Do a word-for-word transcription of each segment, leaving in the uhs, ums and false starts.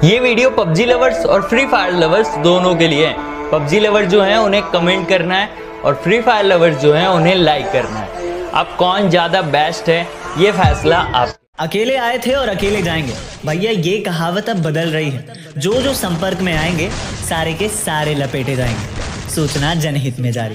ये video PUBG lovers और Free Fire lovers दोनों के लिए है। पबजी लवर्स जो हैं उन्हें कमेंट करना है और फ्री फायर लवर्स जो हैं उन्हें लाइक करना है। अब कौन ज्यादा बेस्ट है ये फैसला आप। अकेले आए थे और अकेले जाएंगे, भैया ये कहावत अब बदल रही है। जो जो संपर्क में आएंगे सारे के सारे लपेटे जाएंगे। सूचना जनहित में जारी।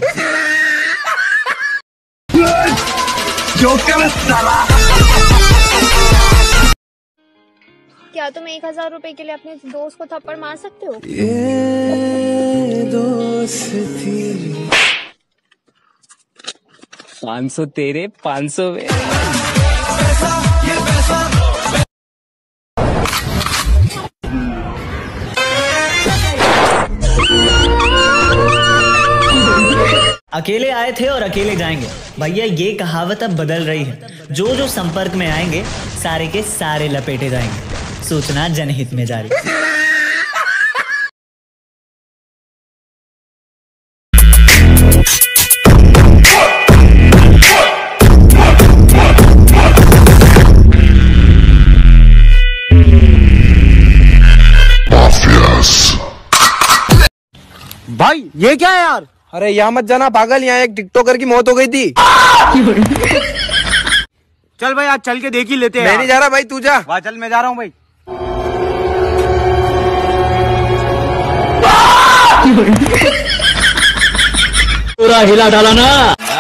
क्या तुम एक हजार रुपए के लिए अपने दोस्त को थप्पड़ मार सकते हो? ये दोस्ती पाँच सौ तेरे पाँच सौ में। अकेले आए थे और अकेले जाएंगे, भैया ये कहावत अब बदल रही है। जो जो संपर्क में आएंगे सारे के सारे लपेटे जाएंगे। सूचना जनहित में जारी। भाई ये क्या है यार? अरे यहाँ मत जाना पागल, यहाँ एक टिकटॉकर की मौत हो गई थी। चल भाई आज चल के देख ही लेते हैं। मैं नहीं जा रहा भाई, तू जा। वाह चल मैं जा रहा हूँ भाई। पूरा हिला डाला ना।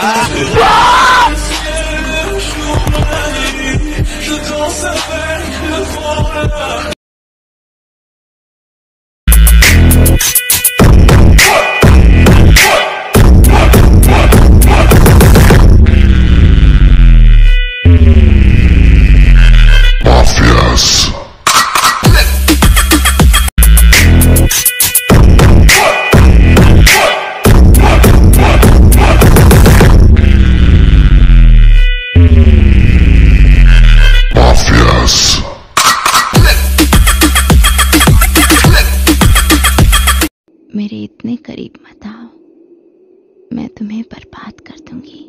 मेरे इतने करीब मत आओ, मैं तुम्हें बर्बाद कर दूंगी।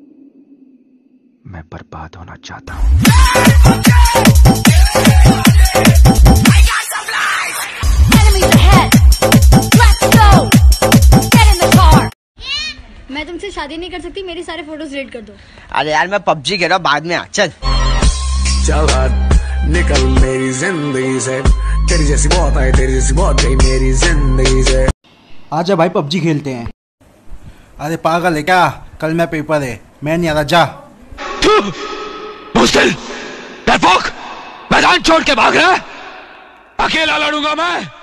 मैं बर्बाद होना चाहता हूँ। मैं तुमसे शादी नहीं कर सकती, मेरी सारे फोटोज डिलीट कर दो। अरे यार मैं पबजी खेल रहा हूँ, बाद में आ। चल चल निकल मेरी जिंदगी से, तेरी जैसी बहुत आई, तेरी जैसी बहुत गई मेरी जिंदगी से। आजा भाई पबजी खेलते हैं। अरे पागल है क्या? कल मैं पेपर है, मैं नहीं आ रहा। जा मुश्किल डरपोक मैदान छोड़ के भाग रहा है। अकेला लड़ूंगा मैं।